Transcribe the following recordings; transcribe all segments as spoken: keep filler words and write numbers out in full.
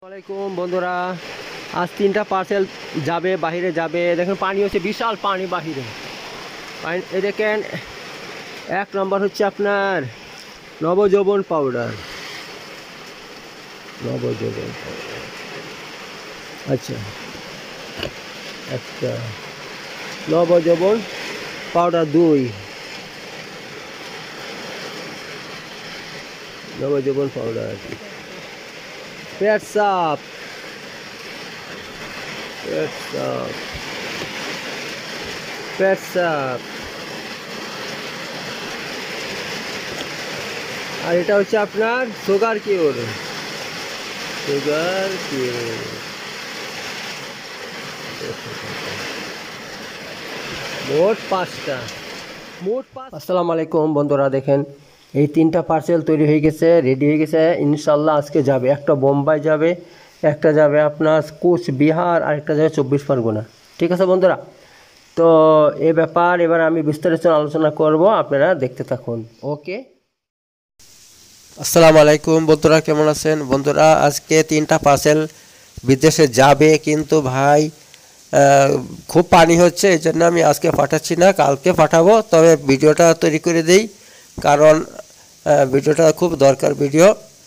আসসালামাইকুম বন্ধুরা, আজ তিনটা পার্সেল যাবে বাহিরে যাবে। দেখেন পানি হচ্ছে বিশাল পানি বাহিরে। এই দেখেন এক নম্বর হচ্ছে আপনার নবযৌবন পাউডার। নবযৌবন পাউডার আচ্ছা একটা নবযৌবন পাউডার দুই নবযৌবন পাউডার পেট সাপ পেট সাপ পেট সাপ আর এটা হচ্ছে আপনার সুগার কিউর সুগার কিউর মোট পাঁচটা মোট পাঁচ। আসসালামু আলাইকুম বন্ধুরা, দেখেন এই তিনটা পার্সেল তৈরি হয়ে গেছে, রেডি হয়ে গেছে। ইনশাল্লাহ আজকে যাবে। একটা বোম্বাই যাবে, একটা যাবে আপনার কোচবিহার, আর একটা যাবে চব্বিশ পরগনা। ঠিক আছে বন্ধুরা, তো এ ব্যাপার এবার আমি বিস্তারিত আলোচনা করব, আপনারা দেখতে থাকুন। ওকে, আসসালামু আলাইকুম বন্ধুরা, কেমন আছেন বন্ধুরা? আজকে তিনটা পার্সেল বিদেশে যাবে, কিন্তু ভাই খুব পানি হচ্ছে, এই জন্য আমি আজকে পাঠাচ্ছি না, কালকে পাঠাবো। তবে ভিডিওটা তৈরি করে দিই, কারণ ভিডিওটা খুব দরকার ভিডিও।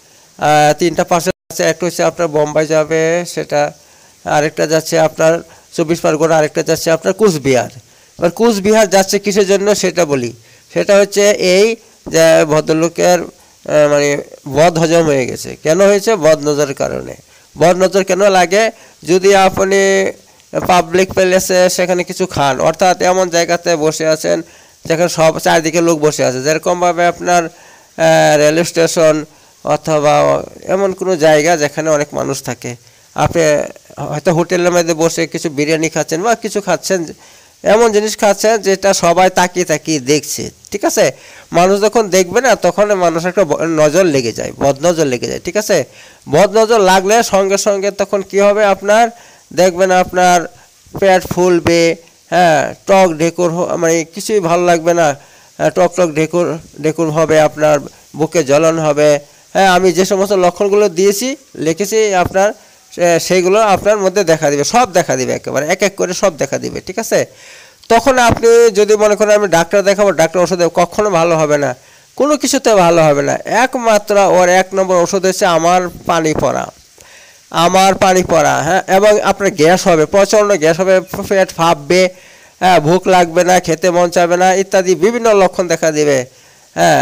তিনটা পার্সেল আছে, একটা হচ্ছে আপনার বোম্বাই যাবে, সেটা আরেকটা যাচ্ছে আপনার চব্বিশ পরগনা, আরেকটা যাচ্ছে আপনার কোচবিহার। এবার কোচবিহার যাচ্ছে কিসের জন্য সেটা বলি। সেটা হচ্ছে এই যে ভদ্রলোকের মানে বদ হজম হয়ে গেছে। কেন হয়েছে? বদ নজরের কারণে। বদ নজর কেন লাগে? যদি আপনি পাবলিক প্লেসে সেখানে কিছু খান, অর্থাৎ এমন জায়গাতে বসে আছেন যেখানে সব চারিদিকে লোক বসে আছে, যেরকমভাবে আপনার রেল স্টেশন অথবা এমন কোনো জায়গা যেখানে অনেক মানুষ থাকে, আপনি হয়তো হোটেলের মধ্যে বসে কিছু বিরিয়ানি খাচ্ছেন বা কিছু খাচ্ছেন, এমন জিনিস খাচ্ছেন যেটা সবাই তাকিয়ে তাকিয়ে দেখছে। ঠিক আছে, মানুষ যখন দেখবে না, তখন মানুষ একটা নজর লেগে যায়, বদনজর লেগে যায়। ঠিক আছে, বদনজর লাগলে সঙ্গে সঙ্গে তখন কি হবে, আপনার দেখবেন আপনার পেট ফুলবে, হ্যাঁ, টক ঢেকুর, মানে কিছুই ভালো লাগবে না, টক টক ঢেকুর ঢেকুর হবে, আপনার বুকে জ্বলন হবে। হ্যাঁ, আমি যে সমস্ত লক্ষণগুলো দিয়েছি লিখেছি আপনার, সেইগুলো আপনার মধ্যে দেখা দিবে, সব দেখা দিবে, একেবারে এক এক করে সব দেখা দিবে। ঠিক আছে, তখন আপনি যদি মনে করেন আমি ডাক্তার দেখাবো, ডাক্তার ওষুধ দেবো, কখনো ভালো হবে না, কোনো কিছুতে ভালো হবে না। একমাত্র ওর এক নম্বর ওষুধ হচ্ছে আমার পানি পড়া, আমার পানি পড়া হ্যাঁ, এবং আপনার গ্যাস হবে, প্রচণ্ড গ্যাস হবে, পেট ফাঁপবে, হ্যাঁ, ভুক লাগবে না, খেতে মন চাইবে না, ইত্যাদি বিভিন্ন লক্ষণ দেখা দিবে। হ্যাঁ,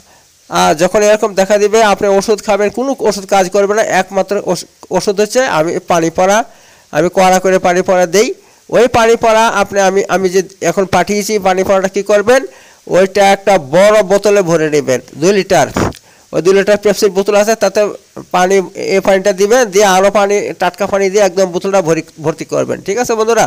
আর যখন এরকম দেখা দিবে আপনি ওষুধ খাবেন, কোনো ওষুধ কাজ করবে না। একমাত্র ওষুধ হচ্ছে আমি পানি পড়া, আমি কড়া করে পানি পড়া দেই। ওই পানি পড়া আপনি আমি আমি যে এখন পাঠিয়েছি পানি পড়াটা কী করবেন, ওইটা একটা বড় বোতলে ভরে নেবেন, দুই লিটার। ওই দুই লিটার পেপসির বোতল আছে, তাতে পানি, এই পানিটা দিবেন, দিয়ে আরও পানি, টাটকা পানি দিয়ে একদম বোতলটা ভরি ভর্তি করবেন। ঠিক আছে বন্ধুরা,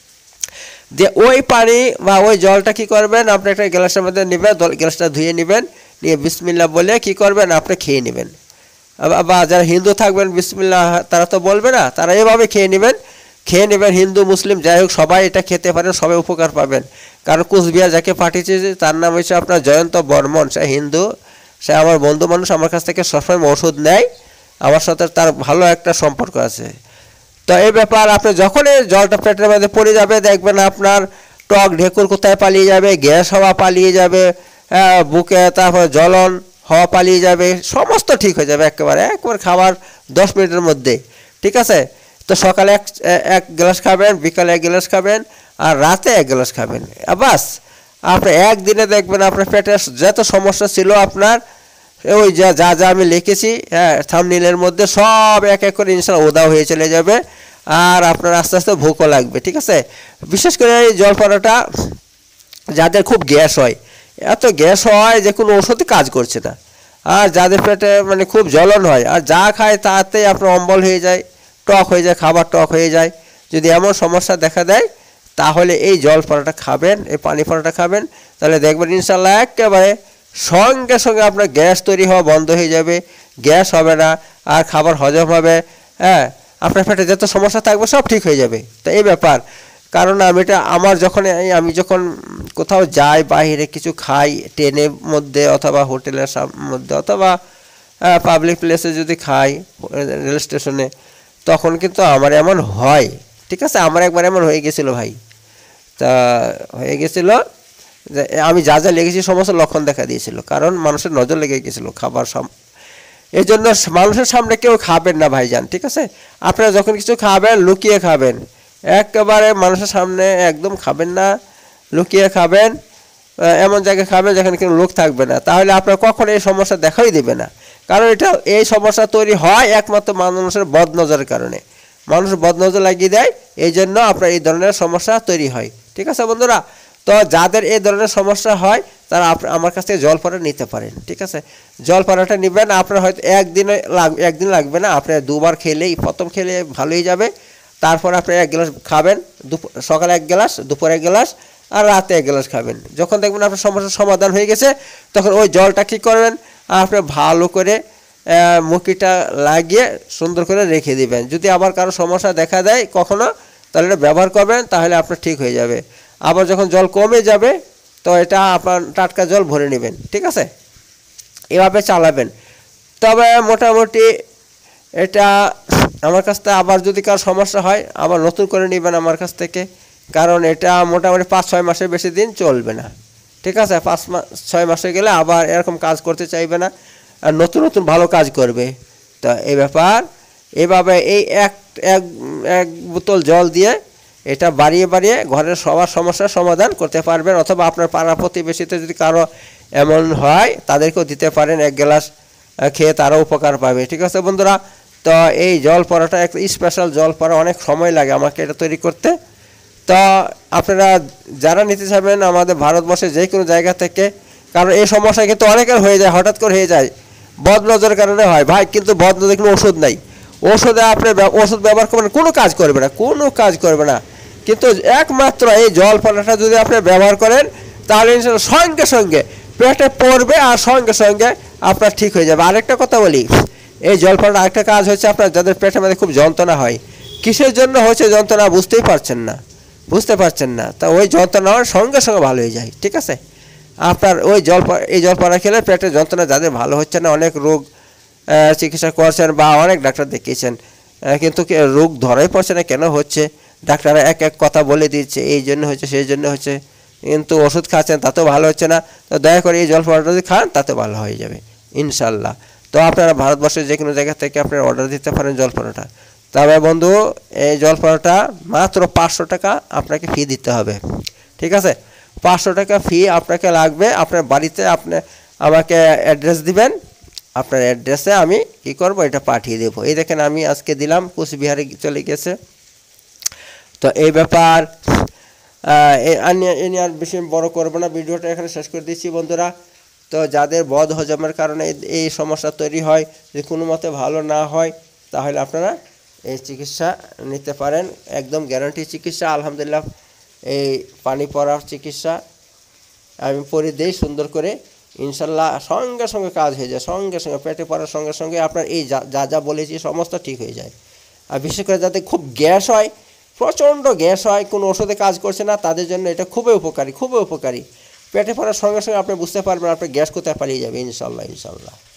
দিয়ে ওই পানি বা ওই জলটা কী করবেন, আপনি একটা গ্লাসের মধ্যে নেবেন, গ্লাসটা ধুয়ে নেবেন, নিয়ে বিসমিল্লাহ বলে কী করবেন, আপনি খেয়ে নেবেন। বা যারা হিন্দু থাকবেন বিসমিল্লাহ তারা তো বলবে না, তারা এভাবে খেয়ে নেবেন, খেয়ে নেবেন। হিন্দু মুসলিম যাই হোক সবাই এটা খেতে পারেন, সবাই উপকার পাবেন। কারণ কোচবিহার যাকে পাঠিয়েছে তার নাম হচ্ছে আপনার জয়ন্ত বর্মন, সে হিন্দু, সে আমার বন্ধু মানুষ, আমার কাছ থেকে সবসময় ওষুধ নেয়, আমার সাথে তার ভালো একটা সম্পর্ক আছে। তো এই ব্যাপার, আপনি যখন এই জলটা পেটের মধ্যে পড়ে যাবে, দেখবেন আপনার টক ঢেকুর কোথায় পালিয়ে যাবে, গ্যাস হওয়া পালিয়ে যাবে, হ্যাঁ, বুকে তারপরে জ্বলন হওয়া পালিয়ে যাবে, সমস্ত ঠিক হয়ে যাবে একেবারে, একবার খাবার দশ মিনিটের মধ্যে। ঠিক আছে, তো সকালে এক এক গ্লাস খাবেন, বিকালে এক গ্লাস খাবেন, আর রাতে এক গ্লাস খাবেন, বাস। আপনি একদিনে দেখবেন আপনার পেটের যত সমস্যা ছিল আপনার, ওই যা যা যা আমি লিখেছি হ্যাঁ থাম্বনেইলের মধ্যে, সব এক এক করে ইনশাআল্লাহ উধাও হয়ে চলে যাবে, আর আপনার আস্তে আস্তে ভুকও লাগবে। ঠিক আছে, বিশেষ করে এই জল পড়াটা যাদের খুব গ্যাস হয়, এত গ্যাস হয় যে কোনো ওষুধই কাজ করছে না, আর যাদের পেটে মানে খুব জ্বলন হয়, আর যা খায় তাতেই আপনার অম্বল হয়ে যায়, টক হয়ে যায়, খাবার টক হয়ে যায়, যদি এমন সমস্যা দেখা দেয়, তাহলে এই জল পড়াটা খাবেন, এই পানি পড়াটা খাবেন, তাহলে দেখবেন ইনশাআল্লাহ একেবারে সঙ্গে সঙ্গে আপনার গ্যাস তৈরি হওয়া বন্ধ হয়ে যাবে, গ্যাস হবে না, আর খাবার হজম হবে, হ্যাঁ, আপনার পেটে যত সমস্যা থাকবে সব ঠিক হয়ে যাবে। তো এই ব্যাপার, কারণ আমি এটা আমার যখন আমি যখন কোথাও যাই, বাইরে কিছু খাই, ট্রেনের মধ্যে অথবা হোটেলের মধ্যে অথবা পাবলিক প্লেসে যদি খাই, রেল স্টেশনে, তখন কিন্তু আমার এমন হয়, ঠিক আছে। আমার একবার এমন হয়ে গেছিলো ভাই, তা হয়ে গেছিল যে আমি যা যা লেগেছি সমস্ত লক্ষণ দেখা দিয়েছিল, কারণ মানুষের নজর লেগে গেছিলো খাবার সাম এই জন্য মানুষের সামনে কেউ খাবেন না ভাইজান, ঠিক আছে। আপনারা যখন কিছু খাবেন লুকিয়ে খাবেন, একেবারে মানুষের সামনে একদম খাবেন না, লুকিয়ে খাবেন, এমন জায়গায় খাবেন যেখানে কোনো লোক থাকবে না, তাহলে আপনার কখনো এই সমস্যা দেখাই দেবে না। কারণ এটা এই সমস্যা তৈরি হয় একমাত্র মানুষের বদনজরের কারণে, মানুষ বদনজর লাগিয়ে দেয়, এই জন্য আপনার এই ধরনের সমস্যা তৈরি হয়, ঠিক আছে বন্ধুরা। তো যাদের এই ধরনের সমস্যা হয় তারা আমার কাছ থেকে জলপরা নিতে পারেন, ঠিক আছে। জলপরাটা নেবেন, আপনার হয়তো একদিনে লাগবে, একদিন লাগবে না, আপনি দুবার খেলেই, প্রথম খেলে ভালোই যাবে, তারপর আপনি এক গ্লাস খাবেন, দুপুর সকালে এক গ্লাস, দুপুরে এক গ্লাস, আর রাতে এক গ্লাস খাবেন। যখন দেখবেন আপনার সমস্যার সমাধান হয়ে গেছে তখন ওই জলটা কী করবেন, আপনি ভালো করে মুখিটা লাগিয়ে সুন্দর করে রেখে দিবেন। যদি আবার কারো সমস্যা দেখা দেয় কখনো, তাহলে এটা ব্যবহার করবেন, তাহলে আপনার ঠিক হয়ে যাবে। আবার যখন জল কমে যাবে তো এটা আপনার টাটকা জল ভরে নেবেন, ঠিক আছে, এভাবে চালাবেন। তবে মোটামুটি এটা আমার কাছ থেকে আবার যদি কারো সমস্যা হয় আবার নতুন করে নেবেন আমার কাছ থেকে, কারণ এটা মোটামুটি পাঁচ ছয় মাসের বেশি দিন চলবে না, ঠিক আছে। পাঁচ মাস ছয় মাসে গেলে আবার এরকম কাজ করতে চাইবে না, আর নতুন নতুন ভালো কাজ করবে। তো এই ব্যাপার, এভাবে এই এক এক এক বোতল জল দিয়ে এটা বাড়িয়ে বাড়িয়ে ঘরের সবার সমস্যার সমাধান করতে পারবেন, অথবা আপনার পাড়া প্রতিবেশীতে যদি কারো এমন হয় তাদেরকেও দিতে পারেন, এক গ্লাস খেয়ে তারাও উপকার পাবে, ঠিক আছে বন্ধুরা। তো এই জল পড়াটা একটা স্পেশাল জল পড়া, অনেক সময় লাগে আমাকে এটা তৈরি করতে। তো আপনারা যারা নিতে চাইবেন আমাদের ভারতবর্ষের যে কোনো জায়গা থেকে, কারণ এই সমস্যা কিন্তু অনেকের হয়ে যায়, হঠাৎ করে হয়ে যায়, বদনজরের কারণে হয় ভাই। কিন্তু বদনজরের কোনো ওষুধ নাই, ওষুধে আপনি ওষুধ ব্যবহার করবেন কোনো কাজ করবে না, কোনো কাজ করবে না। কিন্তু একমাত্র এই জল পড়াটা যদি আপনি ব্যবহার করেন তাহলে সঙ্গে সঙ্গে পেটে পড়বে আর সঙ্গে সঙ্গে আপনার ঠিক হয়ে যাবে। আরেকটা কথা বলি, এই জল পড়ার আরেকটা কাজ হচ্ছে, আপনার যাদের পেটের মধ্যে খুব যন্ত্রণা হয়, কিসের জন্য হচ্ছে যন্ত্রণা বুঝতেই পারছেন না, বুঝতে পারছেন না, তা ওই যন্ত্রণা হওয়ার সঙ্গে সঙ্গে ভালো হয়ে যায়, ঠিক আছে। আপনার ওই জল এই জল পড়া খেলে পেটের যন্ত্রণা যাদের ভালো হচ্ছে না, অনেক রোগ চিকিৎসা করছেন বা অনেক ডাক্তার দেখিয়েছেন, কিন্তু রোগ ধরাই পড়ছে না কেন হচ্ছে, ডাক্তাররা এক এক কথা বলে দিচ্ছে, এই জন্য হচ্ছে সেই জন্য হচ্ছে, কিন্তু ওষুধ খাচ্ছেন তাতেও ভালো হচ্ছে না। তো দয়া করে এই জল পড়াটা যদি খান তাতে ভালো হয়ে যাবে ইনশাল্লাহ। তো আপনারা ভারতবর্ষের যে কোনো জায়গা থেকে আপনারা অর্ডার দিতে পারেন জল পড়াটা। তবে বন্ধু এই জল পড়াটা মাত্র পাঁচশো টাকা আপনাকে ফি দিতে হবে, ঠিক আছে। পাঁচশো টাকা ফি আপনাকে লাগবে। আপনার বাড়িতে আপনি আমাকে অ্যাড্রেস দিবেন, আপনার অ্যাড্রেসে আমি কি করব এটা পাঠিয়ে দেবো। এই দেখেন আমি আজকে দিলাম, কুচবিহারে চলে গেছে। তো এই ব্যাপার, এ নিয়ে আর বেশি বড় করবো না, ভিডিওটা এখানে শেষ করে দিচ্ছি বন্ধুরা। তো যাদের বদ হজমের কারণে এই সমস্যা তৈরি হয়, যদি কোনো মতে ভালো না হয় তাহলে আপনারা এই চিকিৎসা নিতে পারেন, একদম গ্যারান্টি চিকিৎসা। আলহামদুলিল্লাহ এই পানি পড়ার চিকিৎসা আমি পরে দিই সুন্দর করে, ইনশাল্লাহ সঙ্গে সঙ্গে কাজ হয়ে যায়, সঙ্গে সঙ্গে পেটে পড়ার সঙ্গে সঙ্গে আপনার এই যা যা বলেছি সমস্ত ঠিক হয়ে যায়। আর বিশেষ করে যাতে খুব গ্যাস হয়, প্রচণ্ড গ্যাস হয়, কোনো ওষুধে কাজ করছে না, তাদের জন্য এটা খুবই উপকারী, খুবই উপকারী। পেটে পড়ার সঙ্গে সঙ্গে আপনি বুঝতে পারবেন আপনার গ্যাস কোথায় পালিয়ে যাবে ইনশাল্লাহ ইনশাল্লাহ।